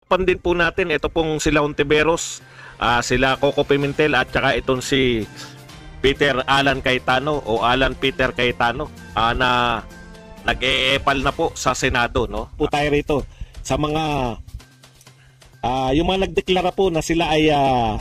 pan din po natin, ito pong sila Hontiveros, sila Koko Pimentel at saka itong si Peter Alan Cayetano o Alan Peter Cayetano na nag-eepal na po sa Senado, no? Po tayo rito sa mga yung mga nagdeklara po na sila ay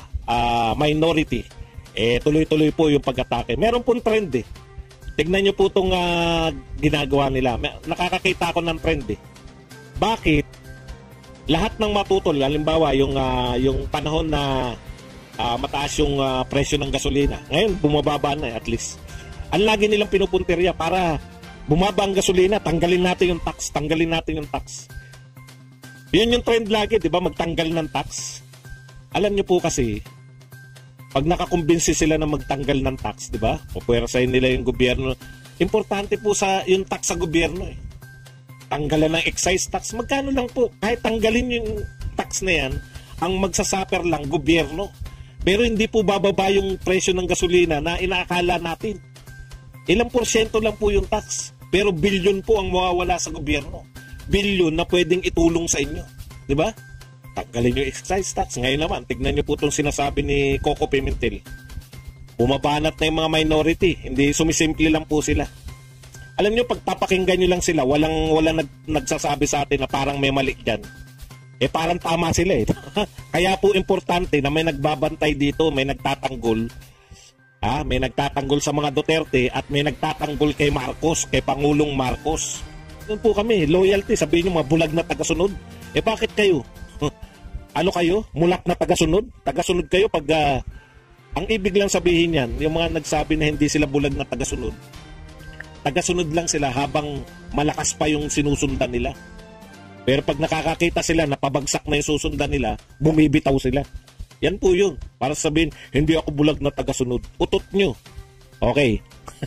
minority. Tuloy-tuloy po yung pag-atake. Meron pong trend eh. Tignan nyo po itong ginagawa nila. Nakakakita ako ng trend eh. Bakit? Lahat ng matutol, halimbawa yung panahon na mataas yung presyo ng gasolina. Ngayon, bumababa na at least. Ang lagi nilang pinupuntirya para bumaba ang gasolina, tanggalin natin yung tax, tanggalin natin yung tax. Yun yung trend lagi, di ba? Magtanggal ng tax. Alam nyo po kasi, pag nakakumbinsi sila na magtanggal ng tax, di ba? Pupuwersahin nila yung gobyerno. Importante po sa yung tax sa gobyerno eh. Tanggalan ng excise tax, magkano lang po? Kahit tanggalin yung tax na yan, ang magsasuffer lang gobyerno. Pero hindi po bababa yung presyo ng gasolina na inaakala natin. Ilang porsyento lang po yung tax. Pero bilyon po ang mawawala sa gobyerno. Bilyon na pwedeng itulong sa inyo. Di ba? Tanggalin yung excise tax. Ngayon naman, tignan nyo po itong sinasabi ni Koko Pimentel. Bumabanat na yung mga minority. Hindi sumisimple lang po sila. Alam nyo, pag papakinggan nyo lang sila, walang nagsasabi sa atin na parang may mali dyan. Parang tama sila eh. Kaya po importante na may nagbabantay dito, may nagtatanggol. May nagtatanggol sa mga Duterte at may nagtatanggol kay Marcos, kay Pangulong Marcos. Doon po kami, loyalty. Sabihin nyo, mga bulag na tagasunod. Bakit kayo? Ano kayo? Mulak na tagasunod? Tagasunod kayo pag ang ibig lang sabihin yan, yung mga nagsabi na hindi sila bulag na tagasunod. Tagasunod lang sila habang malakas pa yung sinusundan nila. Pero pag nakakakita sila na pabagsak na yung susundan nila, bumibitaw sila. Yan po yun. Para sabihin, hindi ako bulag na tagasunod. Utot nyo. Okay.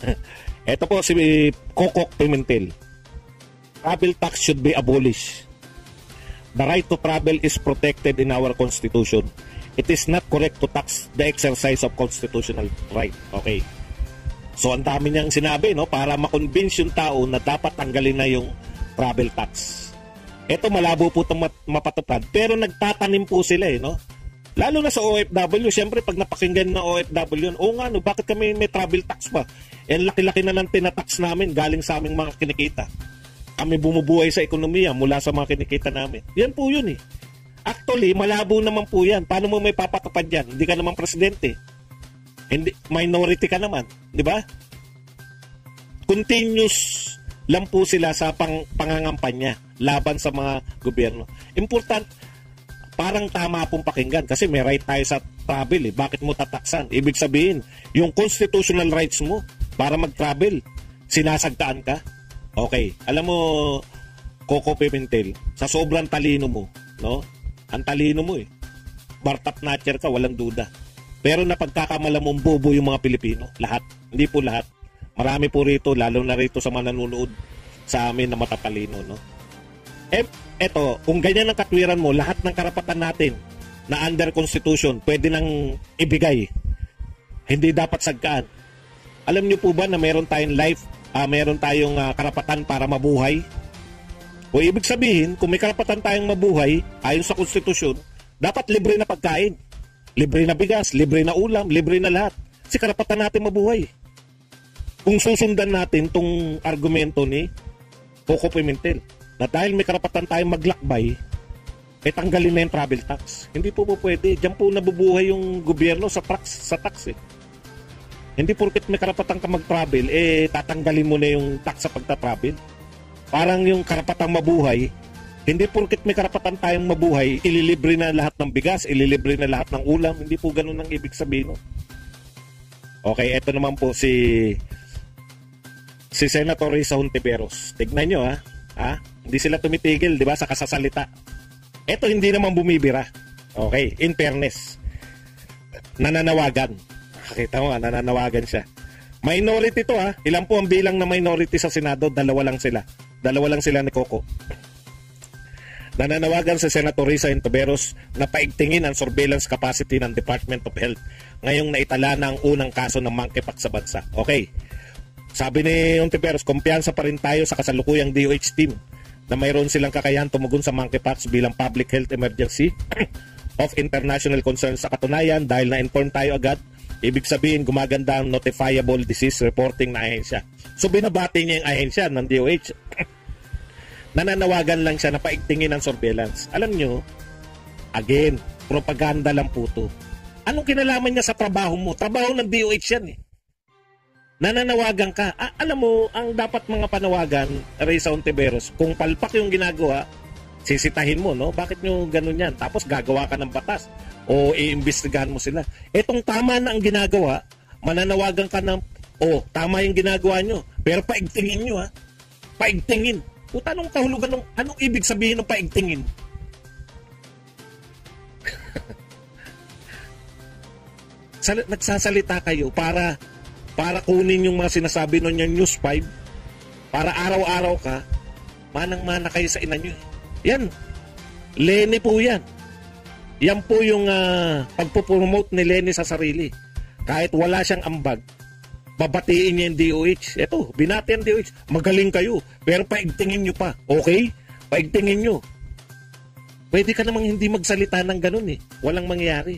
Ito po si Koko Pimentel. Travel tax should be abolished. The right to travel is protected in our Constitution. It is not correct to tax the exercise of constitutional right. Okay. So, ang dami niyang sinabi, no? Para makonvince yung tao na dapat tanggalin na yung travel tax. Ito, malabo po itong mapatupad. Pero nagtatanim po sila, no? Lalo na sa OFW. Siyempre, pag napakinggan na OFW yun, nga, no? Bakit kami may travel tax pa? Laki-laki na lang tinatax namin galing sa aming mga kinikita. Kami bumubuhay sa ekonomiya mula sa mga kinikita namin. Yan po yun eh. Actually, malabo naman po yan. Paano mo may papatupad yan? Hindi ka naman presidente. Hindi, minority ka naman. Di ba? Continuous lang po sila sa pangangampanya laban sa mga gobyerno. Important, parang tama pong pakinggan kasi may right tayo sa travel eh. Bakit mo tataksan? Ibig sabihin, yung constitutional rights mo para mag-travel, sinasagtaan ka. Okay, alam mo, Koko Pimentel, sa sobrang talino mo, no? Ang talino mo eh. Bartap natcher ka, walang duda. Pero napagkakamala mong bobo yung mga Pilipino. Lahat. Hindi po lahat. Marami po rito, lalo na rito sa mga nanonood sa amin na matatalino, no? Eto, kung ganyan ang katwiran mo, lahat ng karapatan natin na under Constitution, pwede nang ibigay. Hindi dapat sagkaan. Alam niyo po ba na meron tayong meron tayong karapatan para mabuhay? O ibig sabihin, kung may karapatan tayong mabuhay, ayon sa konstitusyon, dapat libre na pagkain. Libre na bigas, libre na ulam, libre na lahat. Kasi karapatan natin mabuhay. Kung susundan natin tong argumento ni Koko Pimentel, na dahil may karapatan tayong maglakbay, tanggalin na yung travel tax. Hindi po pwede. Diyan po nabubuhay yung gobyerno sa tax eh. Hindi porket may karapatan ka mag-travel, tatanggalin mo na yung tax sa pagta-travel. Parang yung karapatang mabuhay, hindi porket may karapatan tayong mabuhay, ililibre na lahat ng bigas, ililibre na lahat ng ulam. Hindi po ganun ang ibig sabihin. No? Okay, eto naman po si Senator Risa Hontiveros. Tignan nyo hindi sila tumitigil, di ba, sa kasasalita. Eto hindi naman bumibira. Okay, in fairness. Nananawagan. Nakita mo, nananawagan siya. Minority to Ilan po ang bilang na minority sa Senado? Dalawa lang sila. Dalawa lang sila ni Koko. Nananawagan sa Senator Risa Hontiveros na paigtingin ang surveillance capacity ng Department of Health ngayong naitala na ang unang kaso ng monkeypox sa bansa. Okay. Sabi ni Hontiveros, kumpiyansa pa rin tayo sa kasalukuyang DOH team na mayroon silang kakayahan tumugon sa monkeypox bilang public health emergency of international concern. Sa katunayan, dahil na-inform tayo agad, ibig sabihin gumaganda ang notifiable disease reporting na ahensya. So binabati niya yung ahensya ng DOH. Nananawagan lang siya na paigtingin ang surveillance. Alam nyo, again, propaganda lang po to. Anong kinalaman niya sa trabaho mo? Trabaho ng DOH yan eh. Nananawagan ka. Alam mo, ang dapat mga panawagan, Reza Hontiveros, kung palpak yung ginagawa, sisitahin mo, no? Bakit nyo ganun yan? Tapos gagawa ka ng batas o iimbestigahan mo sila. Etong tama na ang ginagawa, mananawagan ka ng, tama yung ginagawa nyo, pero paigtingin nyo, ha? Paigtingin. Puta, anong kahulugan anong ibig sabihin ng paigtingin? Nagsasalita kayo para kunin yung mga sinasabi nun yung News 5, para araw-araw ka, manang-mana kayo sa ina nyo. Yan. LENI po yan. Yan po yung pagpupromote ni LENI sa sarili. Kahit wala siyang ambag, babatiin niya yung DOH. Eto, binati ang DOH. Magaling kayo. Pero paigtingin nyo pa. Okay? Paigtingin nyo. Pwede ka namang hindi magsalita ng ganun eh. Walang mangyayari.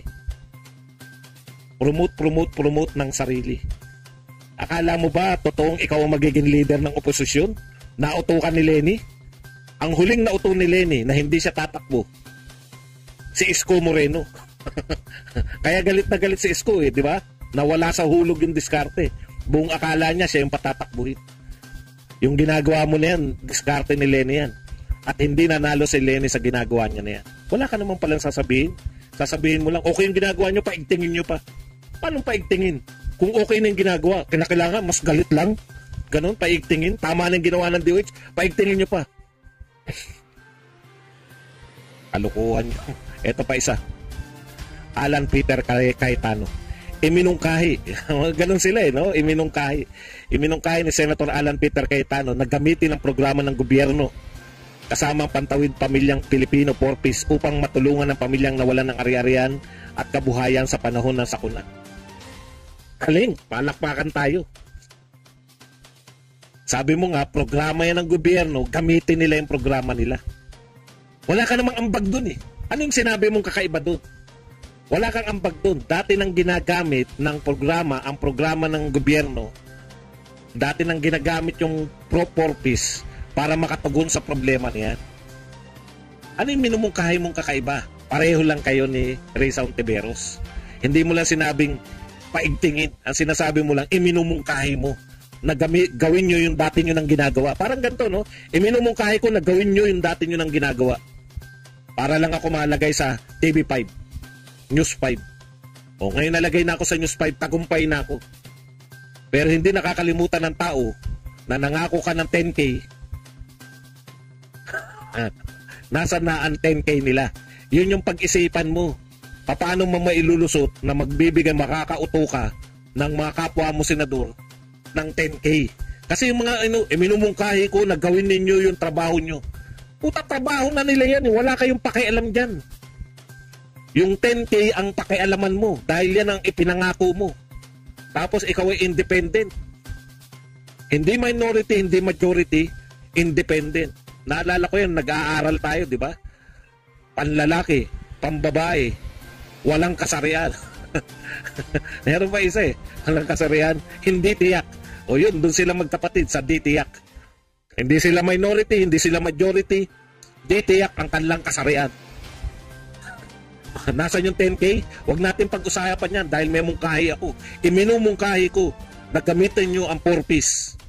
Promote ng sarili. Akala mo ba totoong ikaw ang magiging leader ng oposisyon? Nauto ka ni LENI? Ang huling nauto ni LENI na hindi siya tatakbo, si Isko Moreno. Kaya galit na galit si Isko eh, di ba? Nawala sa hulog yung diskarte. Buong akala niya siya yung patatakbuhin. Yung ginagawa mo na yan, diskarte ni LENI yan. At hindi nanalo si LENI sa ginagawa niya na yan. Wala ka naman palang sasabihin. Sasabihin mo lang, okay yung ginagawa niyo, paigtingin niyo pa. Paano paigtingin? Kung okay na yung ginagawa, kinakailangan, mas galit lang. Ganon, paigtingin. Tama na yung ginawa ng DOH, paigtingin niyo pa. Kalukuhan niyo. Ito pa isa. Alan Peter Cayetano. Iminungkahi. Ganon sila eh, no? Iminungkahi ni Senator Alan Peter Cayetano na gamitin ang programa ng gobyerno kasama ang Pantawid Pamilyang Pilipino 4Ps upang matulungan ang pamilyang nawalan ng ari-arian at kabuhayan sa panahon ng sakuna. Kaling, palakpakan tayo. Sabi mo nga, programa yan ng gobyerno, gamitin nila yung programa nila. Wala ka namang ambag dun eh. Ano yung sinabi mong kakaiba dun? Wala kang ambag dun. Dati nang ginagamit ng programa, ang programa ng gobyerno, dati nang ginagamit yung pro-4Ps para makatugon sa problema niyan. Ano yung minumungkahi mong kakaiba? Pareho lang kayo ni Reza Hontiveros. Hindi mo lang sinabing paigtingin. Ang sinasabi mo lang, iminumungkahi mo na gawin nyo yung dati nyo nang ginagawa. Parang ganito, no? Iminumungkahi ko na gawin nyo yung dati nyo nang ginagawa. Para lang ako malagay sa TV5, News 5. O, ngayon nalagay na ako sa News 5, tagumpay na ako. Pero hindi nakakalimutan ng tao na nangako ka ng 10K. Nasaan na ang 10K nila? Yun yung pag-isipan mo. Paano mo mailulusot na magbibigay, makakauto ka ng mga kapwa mo senador ng 10K? Kasi yung mga minumungkahi ko na gawin ninyo yung trabaho nyo. Puta, trabaho na nila yan. Wala kayong pakialam dyan. Yung 10K ang pakialaman mo dahil yan ang ipinangako mo. Tapos ikaw ay independent. Hindi minority, hindi majority, independent. Naalala ko yan, nag-aaral tayo, di ba? Panlalaki, pambabae, walang kasarian. Meron pa isa eh, walang kasarian, hindi tiyak. O yun, doon sila magkapatid sa di tiyak. Hindi sila minority, hindi sila majority, di tiyak ang kanilang kasarian. Nasaan yung 10K? Huwag natin pag-usapan yan dahil may mungkahi ako. Iminumungkahi ko na gamitin nyo ang 4Ps.